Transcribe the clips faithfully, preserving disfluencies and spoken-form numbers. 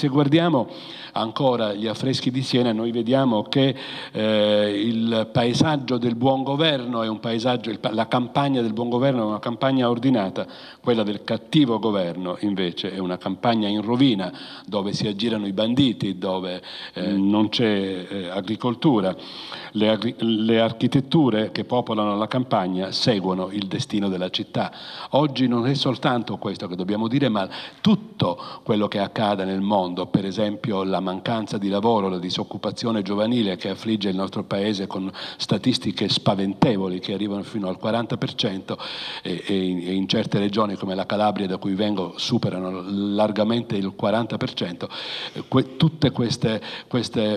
Se guardiamo ancora gli affreschi di Siena, noi vediamo che eh, il paesaggio del buon governo è un paesaggio, il, la campagna del buon governo è una campagna ordinata, quella del cattivo governo invece è una campagna in rovina, dove si aggirano i banditi, dove eh, non c'è eh, agricoltura. Le, le architetture che popolano la campagna seguono il destino della città. Oggi non è soltanto questo che dobbiamo dire, ma tutto quello che accade nel mondo, per esempio la mancanza di lavoro, la disoccupazione giovanile che affligge il nostro paese con statistiche spaventevoli che arrivano fino al quaranta per cento e, e, in, e in certe regioni come la Calabria, da cui vengo, superano largamente il quaranta per cento. Que, tutte queste, queste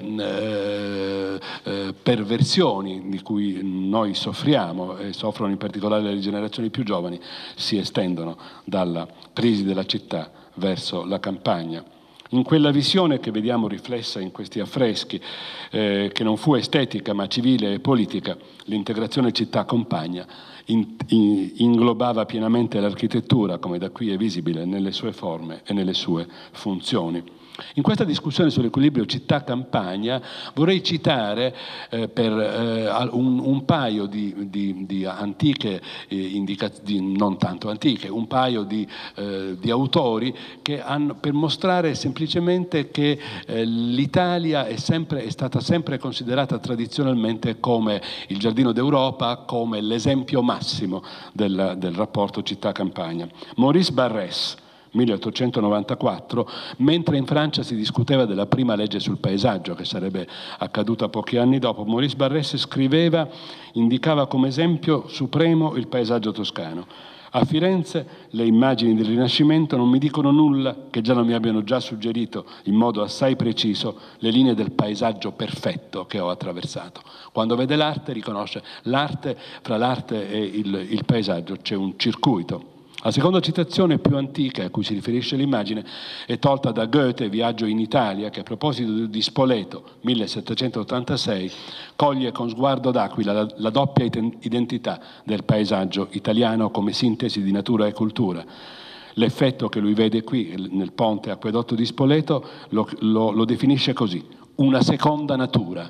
eh, eh, perversioni di cui noi soffriamo e soffrono in particolare le generazioni più giovani si estendono dalla crisi della città verso la campagna. In quella visione che vediamo riflessa in questi affreschi, eh, che non fu estetica ma civile e politica, l'integrazione città-campagna in, in, inglobava pienamente l'architettura, come da qui è visibile, nelle sue forme e nelle sue funzioni. In questa discussione sull'equilibrio città-campagna vorrei citare eh, per eh, un, un paio di, di, di antiche, eh, indicazioni, non tanto antiche, un paio di, eh, di autori che hanno, per mostrare semplicemente che eh, l'Italia è, sempre, è stata sempre considerata tradizionalmente come il giardino d'Europa, come l'esempio massimo del, del rapporto città-campagna. Maurice Barrès, milleottocentonovantaquattro, mentre in Francia si discuteva della prima legge sul paesaggio che sarebbe accaduta pochi anni dopo, Maurice Barrès scriveva, indicava come esempio supremo il paesaggio toscano. A Firenze le immagini del Rinascimento non mi dicono nulla che già non mi abbiano già suggerito in modo assai preciso le linee del paesaggio perfetto che ho attraversato. Quando vede l'arte riconosce l'arte, fra l'arte e il, il paesaggio c'è un circuito. La seconda citazione più antica a cui si riferisce l'immagine è tolta da Goethe, Viaggio in Italia, che a proposito di Spoleto, millesettecentottantasei, coglie con sguardo d'aquila la, la doppia identità del paesaggio italiano come sintesi di natura e cultura. L'effetto che lui vede qui nel ponte acquedotto di Spoleto lo, lo, lo definisce così: una seconda natura,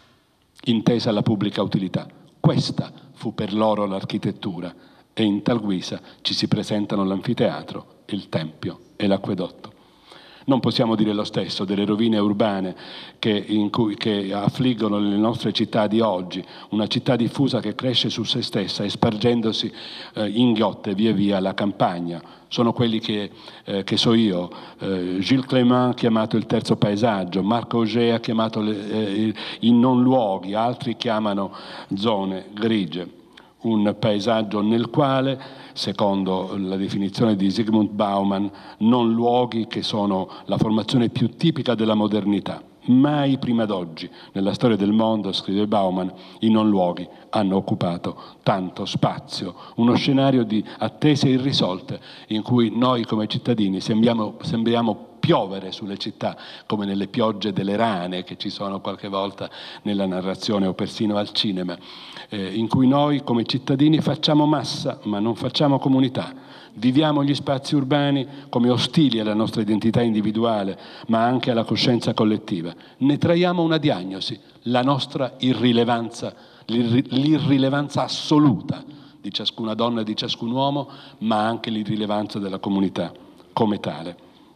intesa alla pubblica utilità. Questa fu per loro l'architettura. E in tal guisa ci si presentano l'anfiteatro, il tempio e l'acquedotto. Non possiamo dire lo stesso delle rovine urbane che, in cui, che affliggono le nostre città di oggi, una città diffusa che cresce su se stessa, espargendosi eh, inghiotte via via la campagna. Sono quelli che, eh, che so io, eh, Gilles Clément ha chiamato il terzo paesaggio, Marc Auger ha chiamato le, eh, i non luoghi, altri chiamano zone grigie. Un paesaggio nel quale, secondo la definizione di Zygmunt Bauman, non luoghi che sono la formazione più tipica della modernità. Mai prima d'oggi, nella storia del mondo, scrive Bauman, i non luoghi hanno occupato tanto spazio, uno scenario di attese irrisolte in cui noi come cittadini sembriamo, sembriamo piovere sulle città come nelle piogge delle rane che ci sono qualche volta nella narrazione o persino al cinema, eh, in cui noi come cittadini facciamo massa ma non facciamo comunità. Viviamo gli spazi urbani come ostili alla nostra identità individuale, ma anche alla coscienza collettiva. Ne traiamo una diagnosi, la nostra irrilevanza, l'irrilevanza assoluta di ciascuna donna e di ciascun uomo, ma anche l'irrilevanza della comunità come tale.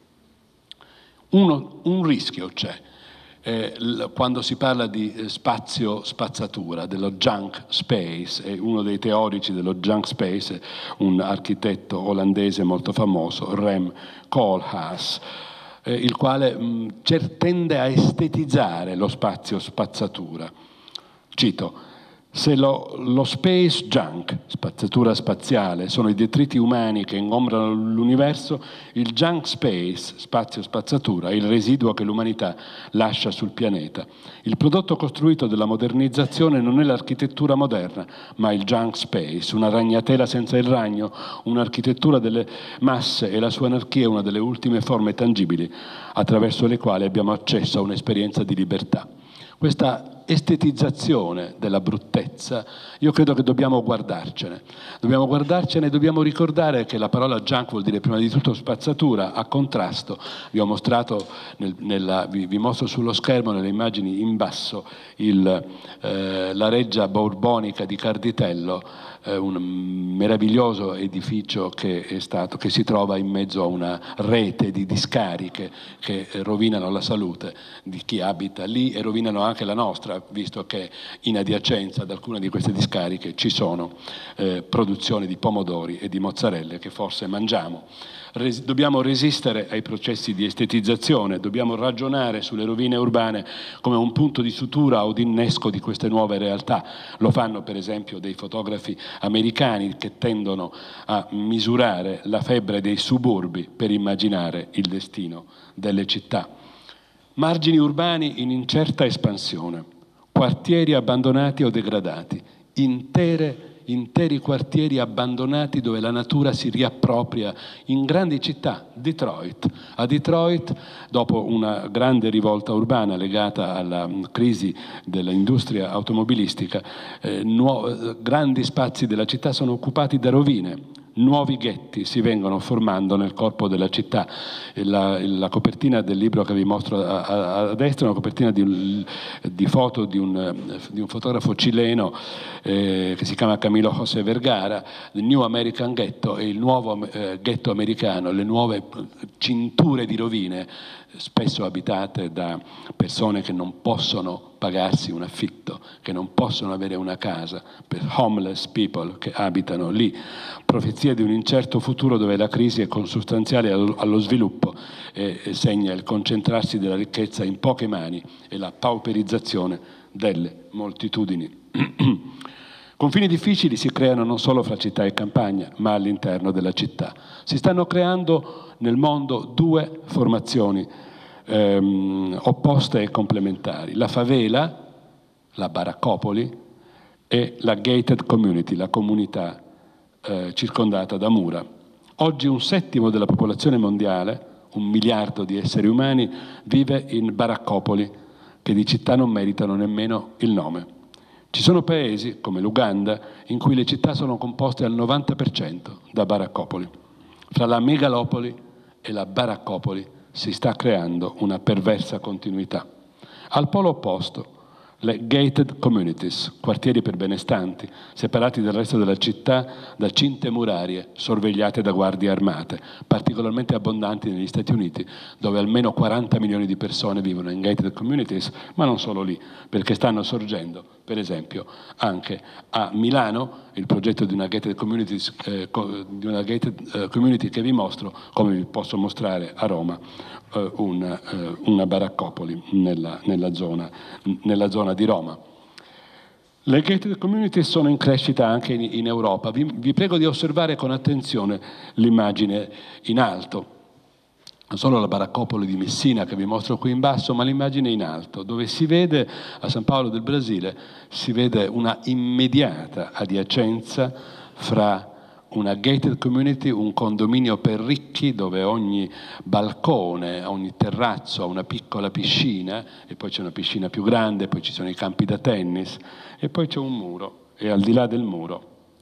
Uno, un rischio c'è. Eh, quando si parla di eh, spazio spazzatura, dello junk space, e uno dei teorici dello junk space è un architetto olandese molto famoso, Rem Koolhaas, eh, il quale mh, tende a estetizzare lo spazio spazzatura. Cito: se lo, lo space junk, spazzatura spaziale, sono i detriti umani che ingombrano l'universo, il junk space, spazio spazzatura, è il residuo che l'umanità lascia sul pianeta. Il prodotto costruito della modernizzazione non è l'architettura moderna, ma il junk space, una ragnatela senza il ragno, un'architettura delle masse, e la sua anarchia è una delle ultime forme tangibili attraverso le quali abbiamo accesso a un'esperienza di libertà. Questa estetizzazione della bruttezza, io credo che dobbiamo guardarcene. Dobbiamo guardarcene e dobbiamo ricordare che la parola junk vuol dire prima di tutto spazzatura, a contrasto. Vi ho mostrato, nel, nella, vi, vi mostro sullo schermo, nelle immagini in basso, il, eh, la reggia borbonica di Carditello, eh, un meraviglioso edificio che, è stato, che si trova in mezzo a una rete di discariche che rovinano la salute di chi abita lì e rovinano anche la nostra, visto che in adiacenza ad alcune di queste discariche ci sono eh, produzioni di pomodori e di mozzarelle che forse mangiamo. Res- dobbiamo resistere ai processi di estetizzazione, dobbiamo ragionare sulle rovine urbane come un punto di sutura o di innesco di queste nuove realtà. Lo fanno per esempio dei fotografi americani che tendono a misurare la febbre dei suburbi per immaginare il destino delle città. Margini urbani in incerta espansione, quartieri abbandonati o degradati, intere interi quartieri abbandonati dove la natura si riappropria in grandi città. Detroit. A Detroit, dopo una grande rivolta urbana legata alla crisi dell'industria automobilistica, eh, nuo- grandi spazi della città sono occupati da rovine. Nuovi ghetti si vengono formando nel corpo della città. La, la copertina del libro che vi mostro a, a, a destra è una copertina di, un, di foto di un, di un fotografo cileno eh, che si chiama Camilo José Vergara, il New American Ghetto, e il nuovo eh, ghetto americano, le nuove cinture di rovine, spesso abitate da persone che non possono pagarsi un affitto, che non possono avere una casa, per homeless people che abitano lì. Profezia di un incerto futuro dove la crisi è consustanziale allo sviluppo e segna il concentrarsi della ricchezza in poche mani e la pauperizzazione delle moltitudini. Confini difficili si creano non solo fra città e campagna, ma all'interno della città. Si stanno creando nel mondo due formazioni ehm, opposte e complementari. La favela, la baraccopoli, e la gated community, la comunità eh, circondata da mura. Oggi un settimo della popolazione mondiale, un miliardo di esseri umani, vive in baraccopoli che di città non meritano nemmeno il nome. Ci sono paesi, come l'Uganda, in cui le città sono composte al novanta per cento da baraccopoli. Fra la megalopoli e la baraccopoli si sta creando una perversa continuità. Al polo opposto, le gated communities, quartieri per benestanti, separati dal resto della città da cinte murarie sorvegliate da guardie armate, particolarmente abbondanti negli Stati Uniti, dove almeno quaranta milioni di persone vivono in gated communities, ma non solo lì, perché stanno sorgendo, per esempio, anche a Milano, il progetto di una gated, communities, eh, di una gated eh, community che vi mostro, come vi posso mostrare a Roma, eh, una, eh, una baraccopoli nella, nella, zona, nella zona di Roma. Le gated community sono in crescita anche in, in Europa. Vi, vi prego di osservare con attenzione l'immagine in alto. Non solo la baraccopoli di Messina che vi mostro qui in basso, ma l'immagine in alto, dove si vede, a San Paolo del Brasile, si vede una immediata adiacenza fra una gated community, un condominio per ricchi dove ogni balcone, ogni terrazzo ha una piccola piscina, e poi c'è una piscina più grande, poi ci sono i campi da tennis, e poi c'è un muro, e al di là del muro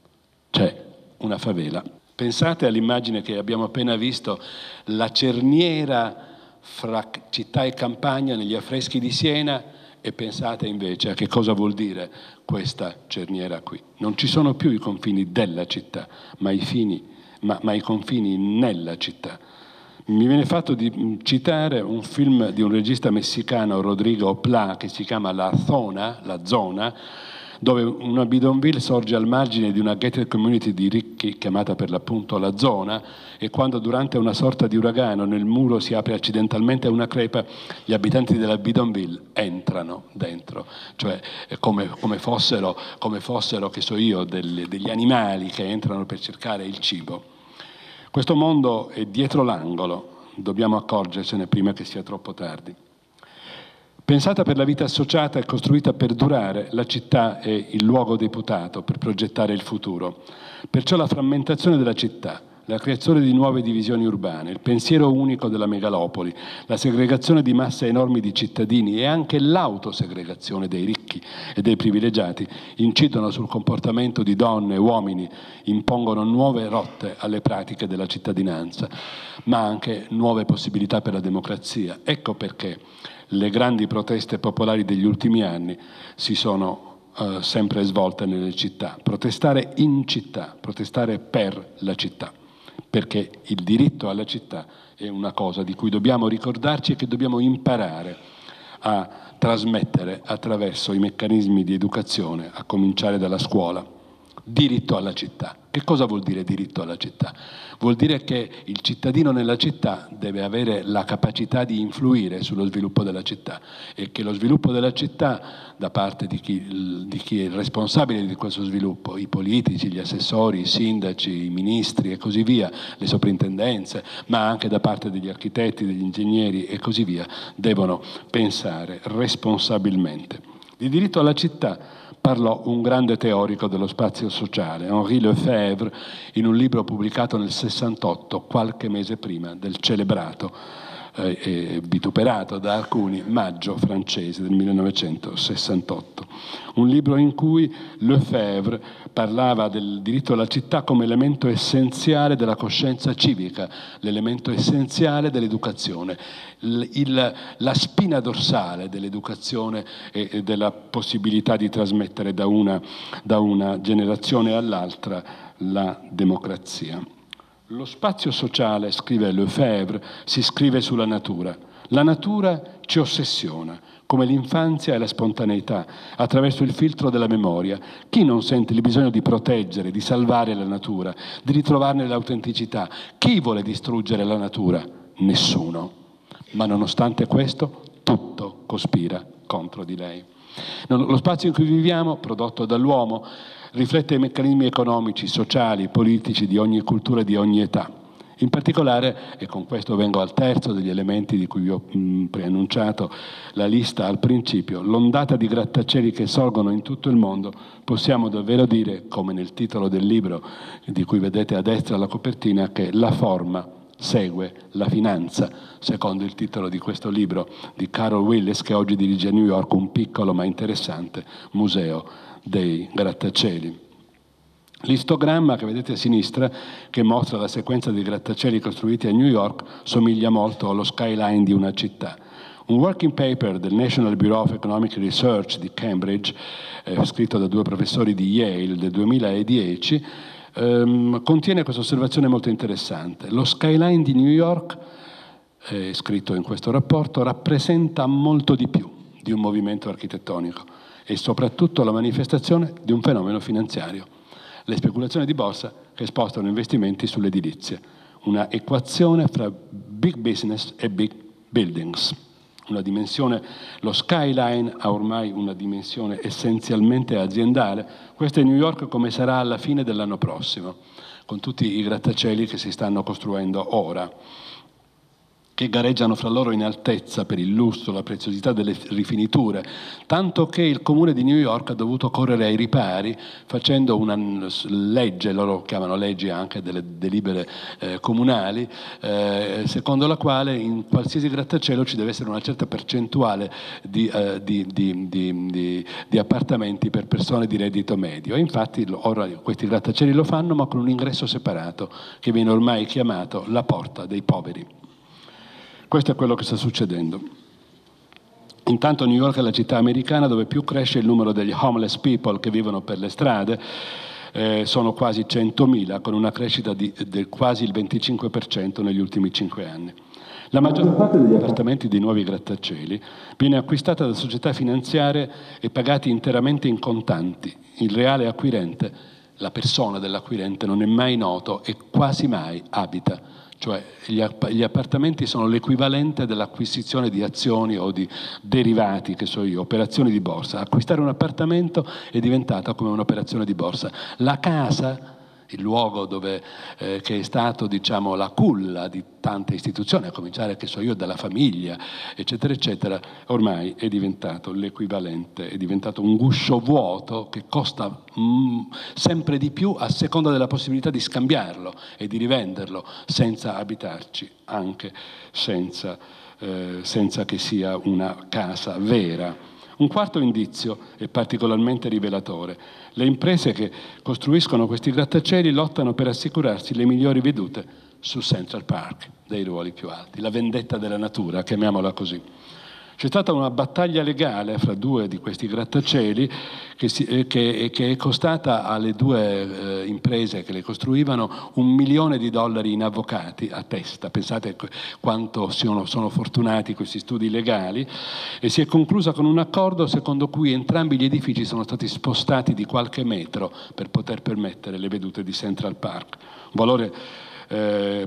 c'è una favela. Pensate all'immagine che abbiamo appena visto, la cerniera fra città e campagna negli affreschi di Siena, e pensate invece a che cosa vuol dire questa cerniera qui. Non ci sono più i confini della città, ma i, fini, ma, ma i confini nella città. Mi viene fatto di citare un film di un regista messicano, Rodrigo Pla, che si chiama La Zona, La Zona, dove una bidonville sorge al margine di una gated community di ricchi, chiamata per l'appunto La Zona, e quando durante una sorta di uragano nel muro si apre accidentalmente una crepa, gli abitanti della bidonville entrano dentro, cioè come, come fossero, come fossero, che so io, delle, degli animali che entrano per cercare il cibo. Questo mondo è dietro l'angolo, dobbiamo accorgercene prima che sia troppo tardi. Pensata per la vita associata e costruita per durare, la città è il luogo deputato per progettare il futuro. Perciò la frammentazione della città, la creazione di nuove divisioni urbane, il pensiero unico della megalopoli, la segregazione di masse enormi di cittadini e anche l'autosegregazione dei ricchi e dei privilegiati incidono sul comportamento di donne e uomini, impongono nuove rotte alle pratiche della cittadinanza, ma anche nuove possibilità per la democrazia. Ecco perché le grandi proteste popolari degli ultimi anni si sono eh, sempre svolte nelle città. Protestare in città, protestare per la città, perché il diritto alla città è una cosa di cui dobbiamo ricordarci e che dobbiamo imparare a trasmettere attraverso i meccanismi di educazione, a cominciare dalla scuola. Diritto alla città. Che cosa vuol dire diritto alla città? Vuol dire che il cittadino nella città deve avere la capacità di influire sullo sviluppo della città e che lo sviluppo della città da parte di chi, di chi è responsabile di questo sviluppo, i politici, gli assessori, i sindaci, i ministri e così via, le soprintendenze, ma anche da parte degli architetti, degli ingegneri e così via, devono pensare responsabilmente. Di diritto alla città parlò un grande teorico dello spazio sociale, Henri Lefebvre, in un libro pubblicato nel sessantotto, qualche mese prima del celebrato eh, e vituperato da alcuni Maggio francese del millenovecentosessantotto. Un libro in cui Lefebvre parlava del diritto alla città come elemento essenziale della coscienza civica, l'elemento essenziale dell'educazione, il, il, la spina dorsale dell'educazione e, e della possibilità di trasmettere da una, da una generazione all'altra la democrazia. Lo spazio sociale, scrive Lefebvre, si scrive sulla natura. La natura ci ossessiona, come l'infanzia e la spontaneità, attraverso il filtro della memoria. Chi non sente il bisogno di proteggere, di salvare la natura, di ritrovarne l'autenticità? Chi vuole distruggere la natura? Nessuno. Ma nonostante questo, tutto cospira contro di lei. Lo spazio in cui viviamo, prodotto dall'uomo, riflette i meccanismi economici, sociali, politici di ogni cultura e di ogni età. In particolare, e con questo vengo al terzo degli elementi di cui vi ho mh, preannunciato la lista al principio, l'ondata di grattacieli che sorgono in tutto il mondo, possiamo davvero dire, come nel titolo del libro di cui vedete a destra la copertina, che la forma segue la finanza, secondo il titolo di questo libro di Carol Willis, che oggi dirige a New York un piccolo ma interessante museo dei grattacieli. L'istogramma che vedete a sinistra, che mostra la sequenza dei grattacieli costruiti a New York, somiglia molto allo skyline di una città. Un working paper del National Bureau of Economic Research di Cambridge, eh, scritto da due professori di Yale del duemiladieci, ehm, contiene questa osservazione molto interessante. Lo skyline di New York, eh, scritto in questo rapporto, rappresenta molto di più di un movimento architettonico e soprattutto la manifestazione di un fenomeno finanziario. Le speculazioni di borsa che spostano investimenti sull'edilizia, una equazione fra big business e big buildings. Una dimensione, lo skyline ha ormai una dimensione essenzialmente aziendale. Questo è New York come sarà alla fine dell'anno prossimo, con tutti i grattacieli che si stanno costruendo ora, che gareggiano fra loro in altezza per il lustro, la preziosità delle rifiniture, tanto che il comune di New York ha dovuto correre ai ripari facendo una legge, loro chiamano leggi anche delle delibere eh, comunali, eh, secondo la quale in qualsiasi grattacielo ci deve essere una certa percentuale di, eh, di, di, di, di, di appartamenti per persone di reddito medio. E infatti ora questi grattacieli lo fanno, ma con un ingresso separato, che viene ormai chiamato la porta dei poveri. Questo è quello che sta succedendo. Intanto New York è la città americana dove più cresce il numero degli homeless people che vivono per le strade, eh, sono quasi centomila, con una crescita di, di quasi il venticinque per cento negli ultimi cinque anni. La maggior parte degli appartamenti dei nuovi grattacieli viene acquistata da società finanziarie e pagati interamente in contanti. Il reale acquirente, la persona dell'acquirente, non è mai noto e quasi mai abita. Cioè gli, app- gli appartamenti sono l'equivalente dell'acquisizione di azioni o di derivati, che so io, operazioni di borsa. Acquistare un appartamento è diventata come un'operazione di borsa. La casa il luogo dove, eh, che è stato, diciamo, la culla di tante istituzioni, a cominciare, che so io, dalla famiglia, eccetera, eccetera, ormai è diventato l'equivalente, è diventato un guscio vuoto che costa mm, sempre di più a seconda della possibilità di scambiarlo e di rivenderlo senza abitarci, anche senza, eh, senza che sia una casa vera. Un quarto indizio è particolarmente rivelatore. Le imprese che costruiscono questi grattacieli lottano per assicurarsi le migliori vedute su Central Park, dei ruoli più alti, la vendetta della natura, chiamiamola così. C'è stata una battaglia legale fra due di questi grattacieli che, si, eh, che, che è costata alle due eh, imprese che le costruivano un milione di dollari in avvocati a testa. Pensate quanto sono, sono fortunati questi studi legali, e si è conclusa con un accordo secondo cui entrambi gli edifici sono stati spostati di qualche metro per poter permettere le vedute di Central Park. Un valore Eh,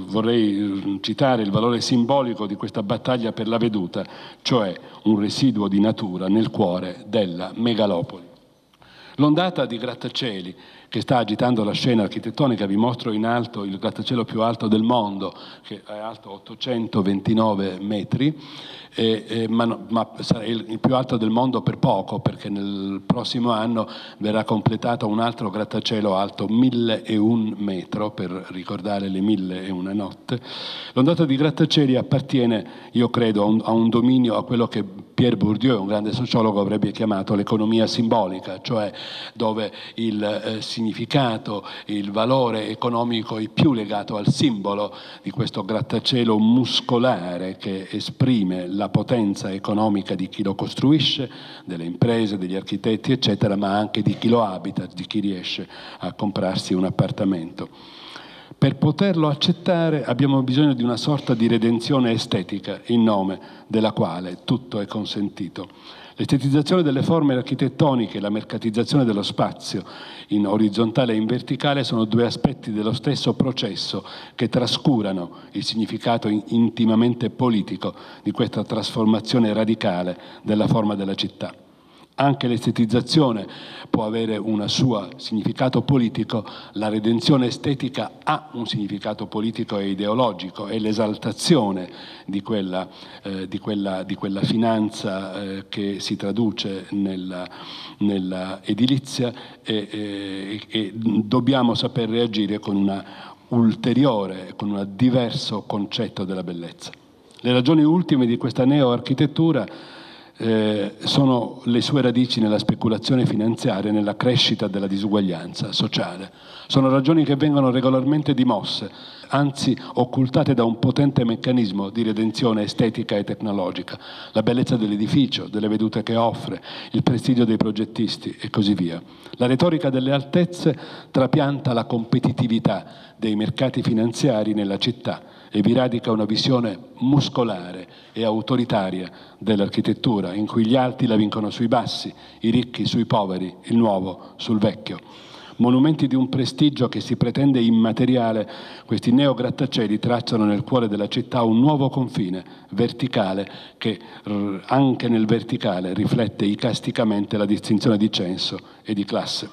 vorrei citare il valore simbolico di questa battaglia per la veduta, cioè un residuo di natura nel cuore della megalopoli. L'ondata di grattacieli che sta agitando la scena architettonica, vi mostro in alto il grattacielo più alto del mondo, che è alto ottocentoventinove metri, eh, eh, ma, no, ma sarà il più alto del mondo per poco, perché nel prossimo anno verrà completato un altro grattacielo alto milleuno metro, per ricordare le mille e una notte. L'ondata di grattacieli appartiene, io credo, a un, a un dominio, a quello che Pierre Bourdieu, un grande sociologo, avrebbe chiamato l'economia simbolica, cioè dove il eh, significato, il valore economico è più legato al simbolo di questo grattacielo muscolare che esprime la potenza economica di chi lo costruisce, delle imprese, degli architetti, eccetera, ma anche di chi lo abita, di chi riesce a comprarsi un appartamento. Per poterlo accettare abbiamo bisogno di una sorta di redenzione estetica in nome della quale tutto è consentito. L'estetizzazione delle forme architettoniche e la mercatizzazione dello spazio in orizzontale e in verticale sono due aspetti dello stesso processo che trascurano il significato intimamente politico di questa trasformazione radicale della forma della città. Anche l'estetizzazione può avere un suo significato politico, la redenzione estetica ha un significato politico e ideologico, è l'esaltazione di quella, eh, di quella, di quella finanza eh, che si traduce nella, nella edilizia e, e, e dobbiamo saper reagire con una ulteriore, con un diverso concetto della bellezza. Le ragioni ultime di questa neoarchitettura Eh, sono le sue radici nella speculazione finanziaria e nella crescita della disuguaglianza sociale. Sono ragioni che vengono regolarmente dimosse, anzi occultate da un potente meccanismo di redenzione estetica e tecnologica, la bellezza dell'edificio, delle vedute che offre, il prestigio dei progettisti e così via. La retorica delle altezze trapianta la competitività dei mercati finanziari nella città e vi radica una visione muscolare e autoritaria dell'architettura, in cui gli alti la vincono sui bassi, i ricchi sui poveri, il nuovo sul vecchio. Monumenti di un prestigio che si pretende immateriale, questi neograttacieli tracciano nel cuore della città un nuovo confine verticale che anche nel verticale riflette icasticamente la distinzione di censo e di classe.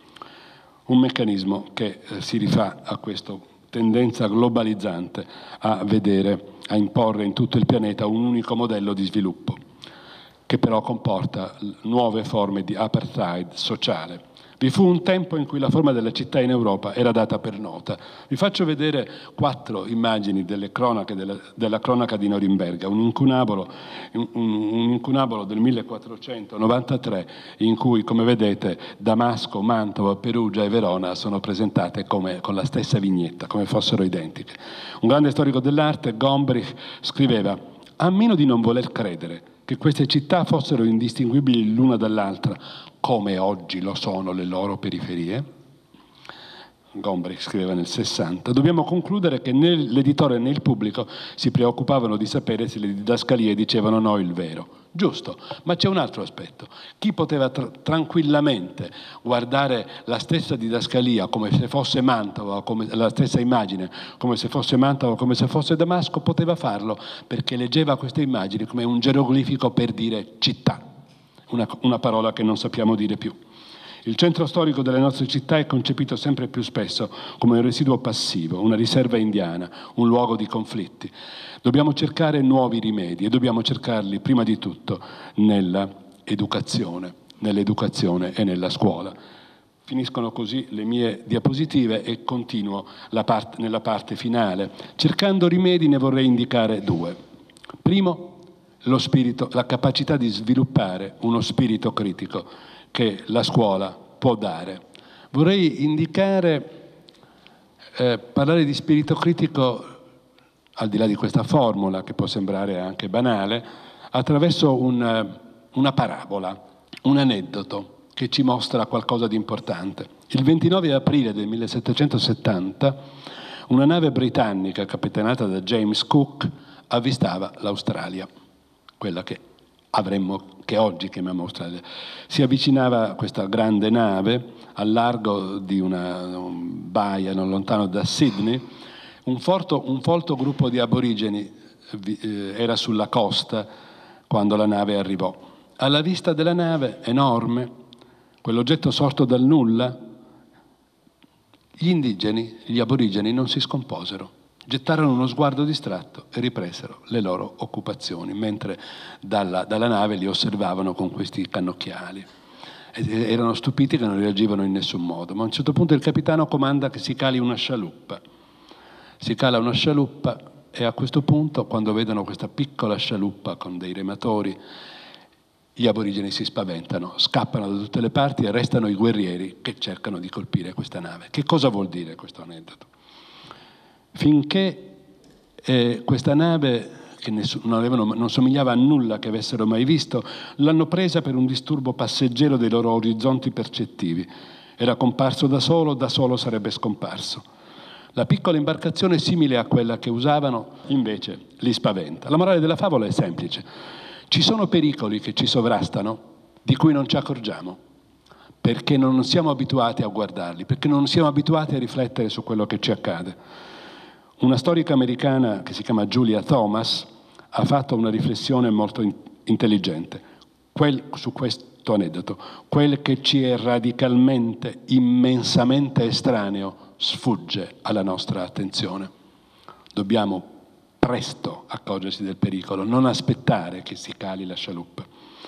Un meccanismo che eh, si rifà a questo tendenza globalizzante a vedere, a imporre in tutto il pianeta un unico modello di sviluppo, che però comporta nuove forme di apartheid sociale. Vi fu un tempo in cui la forma della città in Europa era data per nota. Vi faccio vedere quattro immagini delle cronache, della, della cronaca di Norimberga, un incunabolo, un, un incunabolo del millequattrocentonovantatré in cui, come vedete, Damasco, Mantova, Perugia e Verona sono presentate come, con la stessa vignetta, come fossero identiche. Un grande storico dell'arte, Gombrich, scriveva: «Ammino di non voler credere che queste città fossero indistinguibili l'una dall'altra, come oggi lo sono le loro periferie». Gombrich scriveva nel sessanta. Dobbiamo concludere che né l'editore né il pubblico si preoccupavano di sapere se le didascalie dicevano no il vero. Giusto, ma c'è un altro aspetto. Chi poteva tra- tranquillamente guardare la stessa didascalia come se fosse Mantova, come, la stessa immagine come se fosse Mantova, come se fosse Damasco, poteva farlo perché leggeva queste immagini come un geroglifico per dire città, una, una parola che non sappiamo dire più. Il centro storico delle nostre città è concepito sempre più spesso come un residuo passivo, una riserva indiana, un luogo di conflitti. Dobbiamo cercare nuovi rimedi e dobbiamo cercarli prima di tutto nella educazione, nell'educazione e nella scuola. Finiscono così le mie diapositive e continuo la part- nella parte finale. Cercando rimedi ne vorrei indicare due. Primo, lo spirito, la capacità di sviluppare uno spirito critico che la scuola può dare. Vorrei indicare, eh, parlare di spirito critico, al di là di questa formula che può sembrare anche banale, attraverso un, una parabola, un aneddoto che ci mostra qualcosa di importante. Il ventinove aprile del millesettecentosettanta una nave britannica capitanata da James Cook avvistava l'Australia, quella che avremmo, che oggi chiamiamo Australia. Si avvicinava questa grande nave al largo di una un baia non lontano da Sydney. Un folto, un folto gruppo di aborigeni eh, era sulla costa quando la nave arrivò. Alla vista della nave, enorme, quell'oggetto sorto dal nulla, gli indigeni, gli aborigeni non si scomposero. Gettarono uno sguardo distratto e ripresero le loro occupazioni, mentre dalla, dalla nave li osservavano con questi cannocchiali. Ed erano stupiti che non reagivano in nessun modo. Ma a un certo punto il capitano comanda che si cali una scialuppa. Si cala una scialuppa e a questo punto, quando vedono questa piccola scialuppa con dei rematori, gli aborigeni si spaventano, scappano da tutte le parti e restano i guerrieri che cercano di colpire questa nave. Che cosa vuol dire questo aneddoto? Finché eh, questa nave, che nessuno, non, avevano, non somigliava a nulla che avessero mai visto, l'hanno presa per un disturbo passeggero dei loro orizzonti percettivi. Era comparso da solo, da solo sarebbe scomparso. La piccola imbarcazione, simile a quella che usavano, invece li spaventa. La morale della favola è semplice. Ci sono pericoli che ci sovrastano di cui non ci accorgiamo, perché non siamo abituati a guardarli, perché non siamo abituati a riflettere su quello che ci accade. Una storica americana che si chiama Julia Thomas ha fatto una riflessione molto in- intelligente Quel, su questo aneddoto. Quel che ci è radicalmente, immensamente estraneo sfugge alla nostra attenzione. Dobbiamo presto accorgersi del pericolo, non aspettare che si cali la scialuppa.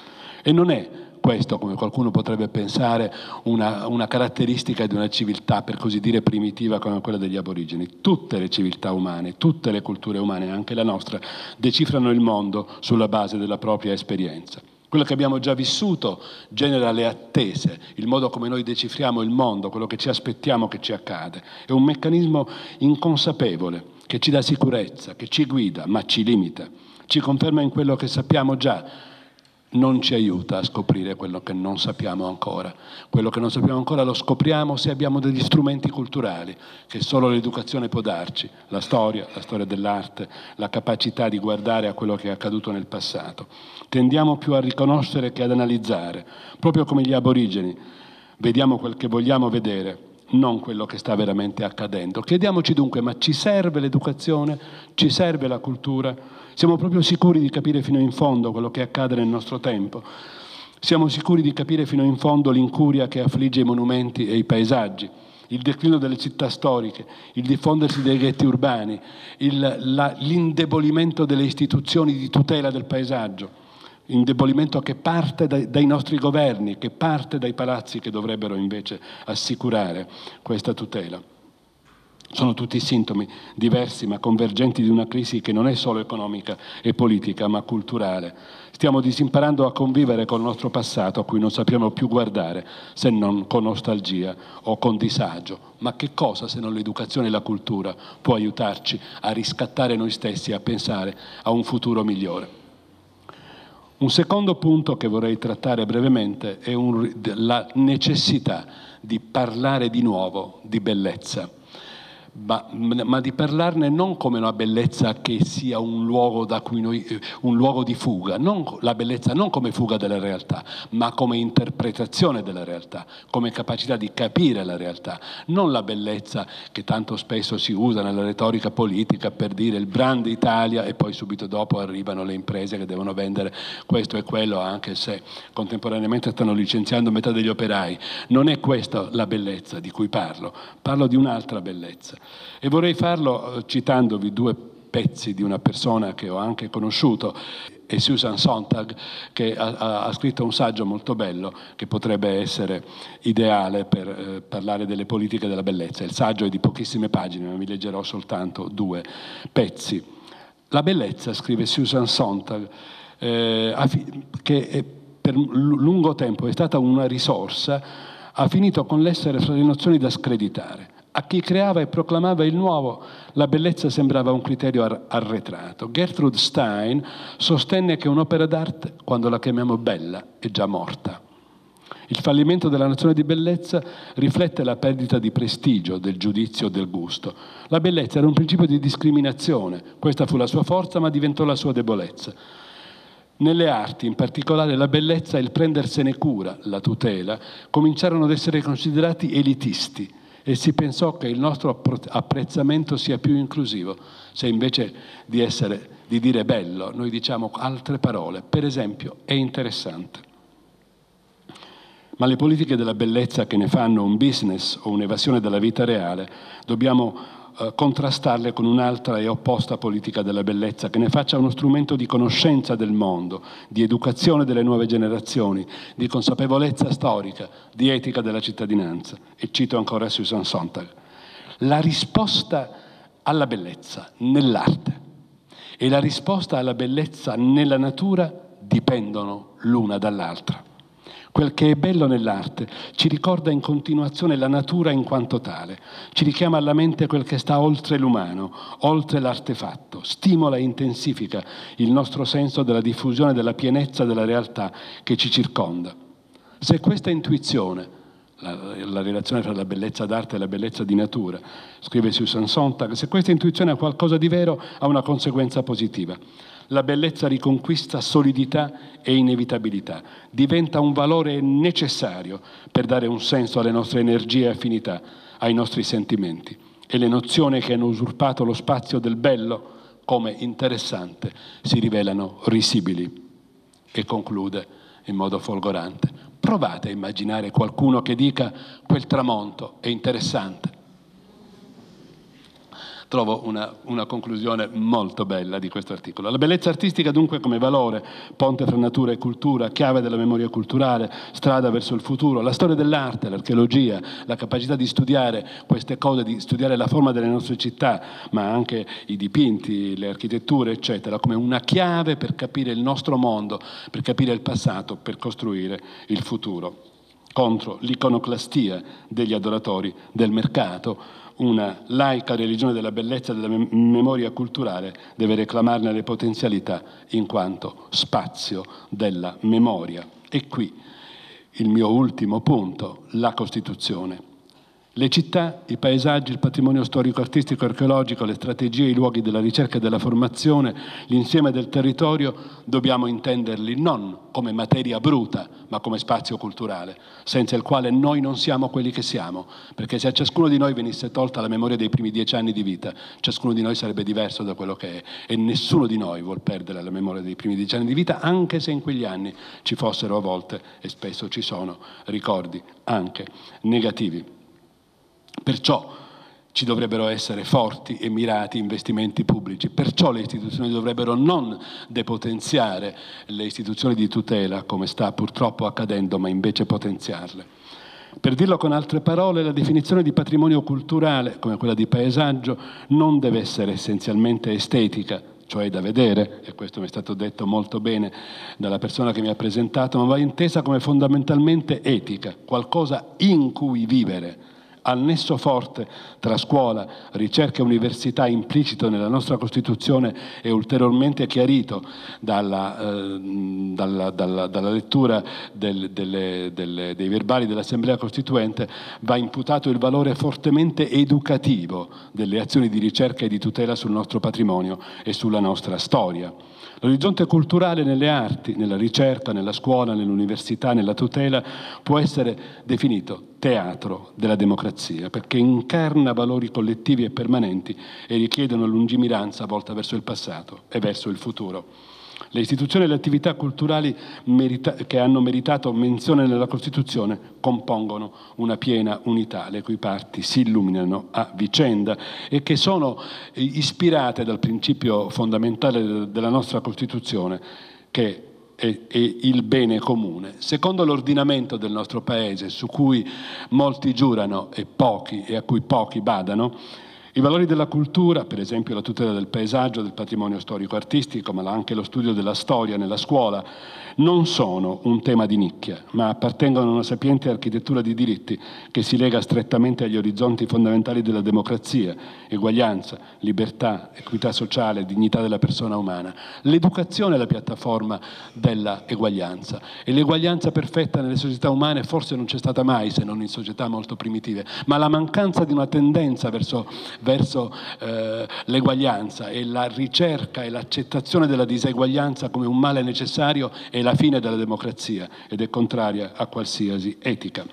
E non è questo, come qualcuno potrebbe pensare, una, una caratteristica di una civiltà, per così dire, primitiva come quella degli aborigeni. Tutte le civiltà umane, tutte le culture umane, anche la nostra, decifrano il mondo sulla base della propria esperienza. Quello che abbiamo già vissuto genera le attese, il modo come noi decifriamo il mondo, quello che ci aspettiamo che ci accade. È un meccanismo inconsapevole che ci dà sicurezza, che ci guida, ma ci limita, ci conferma in quello che sappiamo già, non ci aiuta a scoprire quello che non sappiamo ancora. Quello che non sappiamo ancora lo scopriamo se abbiamo degli strumenti culturali che solo l'educazione può darci, la storia, la storia dell'arte, la capacità di guardare a quello che è accaduto nel passato. Tendiamo più a riconoscere che ad analizzare, proprio come gli aborigeni. Vediamo quel che vogliamo vedere, non quello che sta veramente accadendo. Chiediamoci dunque, ma ci serve l'educazione? Ci serve la cultura? Siamo proprio sicuri di capire fino in fondo quello che accade nel nostro tempo? Siamo sicuri di capire fino in fondo l'incuria che affligge i monumenti e i paesaggi, il declino delle città storiche, il diffondersi dei ghetti urbani, il, la, l'indebolimento delle istituzioni di tutela del paesaggio, indebolimento che parte dai, dai nostri governi, che parte dai palazzi che dovrebbero invece assicurare questa tutela. Sono tutti sintomi diversi ma convergenti di una crisi che non è solo economica e politica ma culturale. Stiamo disimparando a convivere col nostro passato a cui non sappiamo più guardare se non con nostalgia o con disagio. Ma che cosa se non l'educazione e la cultura può aiutarci a riscattare noi stessi e a pensare a un futuro migliore? Un secondo punto che vorrei trattare brevemente è un, la necessità di parlare di nuovo di bellezza. Ma, ma di parlarne non come una bellezza che sia un luogo da cui noi, un luogo di fuga, non, la bellezza non come fuga della realtà, ma come interpretazione della realtà, come capacità di capire la realtà, non la bellezza che tanto spesso si usa nella retorica politica per dire il brand Italia e poi subito dopo arrivano le imprese che devono vendere questo e quello, anche se contemporaneamente stanno licenziando metà degli operai. Non è questa la bellezza di cui parlo, parlo di un'altra bellezza. E vorrei farlo citandovi due pezzi di una persona che ho anche conosciuto, è Susan Sontag, che ha, ha scritto un saggio molto bello che potrebbe essere ideale per eh, parlare delle politiche della bellezza. Il saggio è di pochissime pagine, ma vi leggerò soltanto due pezzi. La bellezza, scrive Susan Sontag, eh, che è, per lungo tempo è stata una risorsa, ha finito con l'essere fra le nozioni da screditare. A chi creava e proclamava il nuovo, la bellezza sembrava un criterio arretrato. Gertrude Stein sostenne che un'opera d'arte, quando la chiamiamo bella, è già morta. Il fallimento della nozione di bellezza riflette la perdita di prestigio, del giudizio, del gusto. La bellezza era un principio di discriminazione, questa fu la sua forza, ma diventò la sua debolezza. Nelle arti, in particolare la bellezza e il prendersene cura, la tutela, cominciarono ad essere considerati elitisti, e si pensò che il nostro apprezzamento sia più inclusivo, se invece di, essere, di dire bello, noi diciamo altre parole, per esempio è interessante. Ma le politiche della bellezza che ne fanno un business o un'evasione dalla vita reale, dobbiamo eh, contrastarle con un'altra e opposta politica della bellezza, che ne faccia uno strumento di conoscenza del mondo, di educazione delle nuove generazioni, di consapevolezza storica, di etica della cittadinanza. E cito ancora Susan Sontag. La risposta alla bellezza nell'arte e la risposta alla bellezza nella natura dipendono l'una dall'altra. Quel che è bello nell'arte ci ricorda in continuazione la natura in quanto tale, ci richiama alla mente quel che sta oltre l'umano, oltre l'artefatto, stimola e intensifica il nostro senso della diffusione della pienezza della realtà che ci circonda. Se questa intuizione, la, la relazione tra la bellezza d'arte e la bellezza di natura, scrive Susan Sontag, se questa intuizione ha qualcosa di vero, ha una conseguenza positiva. La bellezza riconquista solidità e inevitabilità, diventa un valore necessario per dare un senso alle nostre energie e affinità, ai nostri sentimenti. E le nozioni che hanno usurpato lo spazio del bello come interessante si rivelano risibili. E conclude in modo folgorante. Provate a immaginare qualcuno che dica quel tramonto è interessante. Trovo una, una conclusione molto bella di questo articolo. La bellezza artistica dunque come valore, ponte fra natura e cultura, chiave della memoria culturale, strada verso il futuro, la storia dell'arte, l'archeologia, la capacità di studiare queste cose, di studiare la forma delle nostre città, ma anche i dipinti, le architetture, eccetera, come una chiave per capire il nostro mondo, per capire il passato, per costruire il futuro. Contro l'iconoclastia degli adoratori del mercato, una laica religione della bellezza e della mem- memoria culturale deve reclamarne le potenzialità in quanto spazio della memoria. E qui il mio ultimo punto, la Costituzione. Le città, i paesaggi, il patrimonio storico, artistico, archeologico, le strategie, i luoghi della ricerca e della formazione, l'insieme del territorio, dobbiamo intenderli non come materia bruta, ma come spazio culturale, senza il quale noi non siamo quelli che siamo, perché se a ciascuno di noi venisse tolta la memoria dei primi dieci anni di vita, ciascuno di noi sarebbe diverso da quello che è, e nessuno di noi vuol perdere la memoria dei primi dieci anni di vita, anche se in quegli anni ci fossero a volte, e spesso ci sono, ricordi anche negativi. Perciò ci dovrebbero essere forti e mirati investimenti pubblici, perciò le istituzioni dovrebbero non depotenziare le istituzioni di tutela, come sta purtroppo accadendo, ma invece potenziarle. Per dirlo con altre parole, la definizione di patrimonio culturale, come quella di paesaggio, non deve essere essenzialmente estetica, cioè da vedere, e questo mi è stato detto molto bene dalla persona che mi ha presentato, ma va intesa come fondamentalmente etica, qualcosa in cui vivere, al nesso forte tra scuola, ricerca e università implicito nella nostra Costituzione e ulteriormente chiarito dalla, eh, dalla, dalla, dalla lettura del, delle, delle, dei verbali dell'Assemblea Costituente va imputato il valore fortemente educativo delle azioni di ricerca e di tutela sul nostro patrimonio e sulla nostra storia. L'orizzonte culturale nelle arti, nella ricerca, nella scuola, nell'università, nella tutela può essere definito teatro della democrazia, perché incarna valori collettivi e permanenti e richiedono lungimiranza volta verso il passato e verso il futuro. Le istituzioni e le attività culturali merita- che hanno meritato menzione nella Costituzione compongono una piena unità, le cui parti si illuminano a vicenda e che sono ispirate dal principio fondamentale della nostra Costituzione, che è, è il bene comune. Secondo l'ordinamento del nostro Paese, su cui molti giurano e pochi e a cui pochi badano, i valori della cultura, per esempio la tutela del paesaggio, del patrimonio storico-artistico, ma anche lo studio della storia nella scuola, non sono un tema di nicchia, ma appartengono a una sapiente architettura di diritti che si lega strettamente agli orizzonti fondamentali della democrazia, eguaglianza, libertà, equità sociale, dignità della persona umana. L'educazione è la piattaforma della eguaglianza e l'eguaglianza perfetta nelle società umane forse non c'è stata mai, se non in società molto primitive, ma la mancanza di una tendenza verso verso eh, l'eguaglianza e la ricerca e l'accettazione della diseguaglianza come un male necessario è la fine della democrazia ed è contraria a qualsiasi etica.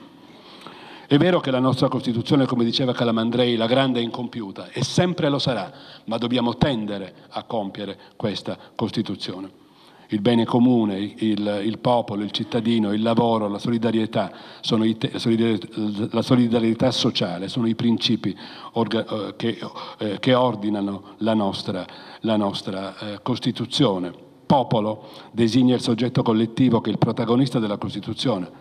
È vero che la nostra Costituzione, come diceva Calamandrei, la grande è incompiuta e sempre lo sarà, ma dobbiamo tendere a compiere questa Costituzione. Il bene comune, il, il popolo, il cittadino, il lavoro, la solidarietà, sono i te, la solidarietà sociale sono i principi orga, che, eh, che ordinano la nostra, la nostra eh, Costituzione. Popolo designa il soggetto collettivo che è il protagonista della Costituzione.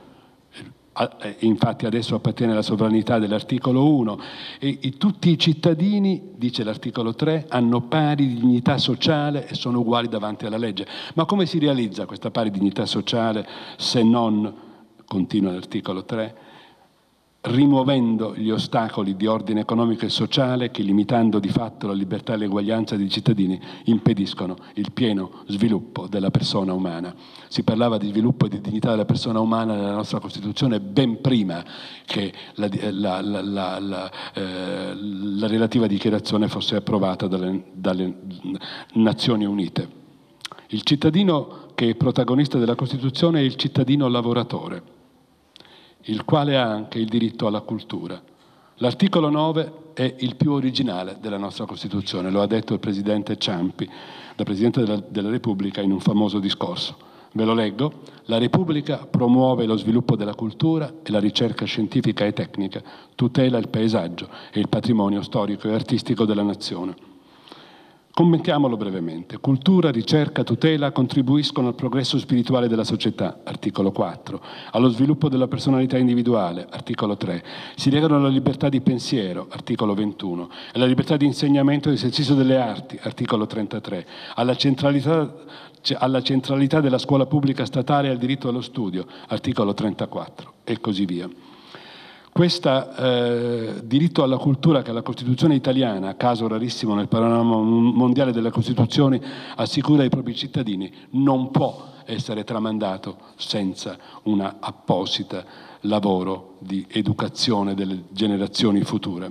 Infatti adesso appartiene alla sovranità dell'articolo uno e, e tutti i cittadini, dice l'articolo tre, hanno pari dignità sociale e sono uguali davanti alla legge. Ma come si realizza questa pari dignità sociale se non, continua l'articolo tre, rimuovendo gli ostacoli di ordine economico e sociale che, limitando di fatto la libertà e l'eguaglianza dei cittadini, impediscono il pieno sviluppo della persona umana. Si parlava di sviluppo e di dignità della persona umana nella nostra Costituzione ben prima che la, la, la, la, la, eh, la relativa dichiarazione fosse approvata dalle, dalle Nazioni Unite. Il cittadino che è protagonista della Costituzione è il cittadino lavoratore, il quale ha anche il diritto alla cultura. L'articolo nove è il più originale della nostra Costituzione, lo ha detto il Presidente Ciampi, da Presidente della, della Repubblica, in un famoso discorso. Ve lo leggo. La Repubblica promuove lo sviluppo della cultura e la ricerca scientifica e tecnica, tutela il paesaggio e il patrimonio storico e artistico della nazione. Commentiamolo brevemente. Cultura, ricerca, tutela contribuiscono al progresso spirituale della società, articolo quattro, allo sviluppo della personalità individuale, articolo tre, si legano alla libertà di pensiero, articolo ventuno, alla libertà di insegnamento e esercizio delle arti, articolo trentatré, alla centralità, alla centralità della scuola pubblica statale e al diritto allo studio, articolo trentaquattro, e così via. Questo eh, diritto alla cultura che la Costituzione italiana, caso rarissimo nel panorama mondiale delle Costituzioni, assicura ai propri cittadini, non può essere tramandato senza una apposita lavoro di educazione delle generazioni future.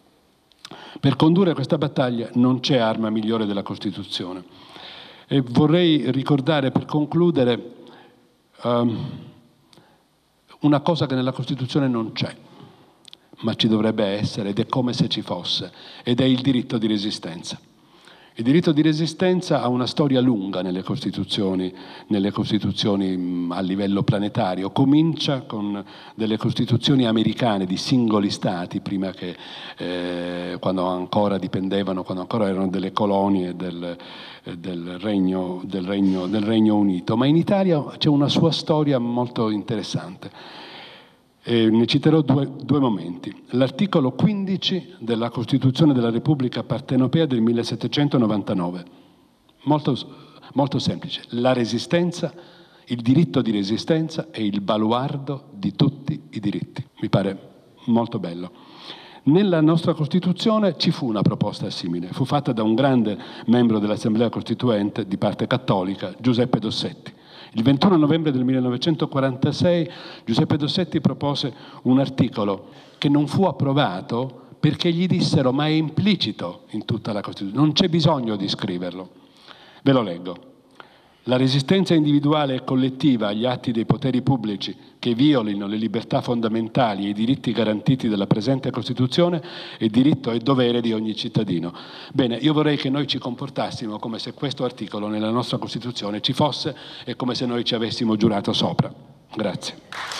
Per condurre questa battaglia non c'è arma migliore della Costituzione. E vorrei ricordare, per concludere, um, una cosa che nella Costituzione non c'è, ma ci dovrebbe essere, ed è come se ci fosse, ed è il diritto di resistenza. Il diritto di resistenza ha una storia lunga nelle Costituzioni, nelle Costituzioni a livello planetario. Comincia con delle Costituzioni americane di singoli stati, prima che, eh, quando ancora dipendevano, quando ancora erano delle colonie del, del, Regno, del, Regno, del Regno Unito. Ma in Italia c'è una sua storia molto interessante. Eh, ne citerò due, due momenti. L'articolo quindici della Costituzione della Repubblica Partenopea del millesettecentonovantanove, molto, molto semplice. La resistenza, il diritto di resistenza è il baluardo di tutti i diritti. Mi pare molto bello. Nella nostra Costituzione ci fu una proposta simile, fu fatta da un grande membro dell'Assemblea Costituente di parte cattolica, Giuseppe Dossetti. Il ventuno novembre del millenovecentoquarantasei Giuseppe Dossetti propose un articolo che non fu approvato perché gli dissero ma è implicito in tutta la Costituzione, non c'è bisogno di scriverlo. Ve lo leggo. La resistenza individuale e collettiva agli atti dei poteri pubblici che violino le libertà fondamentali e i diritti garantiti dalla presente Costituzione è diritto e dovere di ogni cittadino. Bene, io vorrei che noi ci comportassimo come se questo articolo nella nostra Costituzione ci fosse e come se noi ci avessimo giurato sopra. Grazie.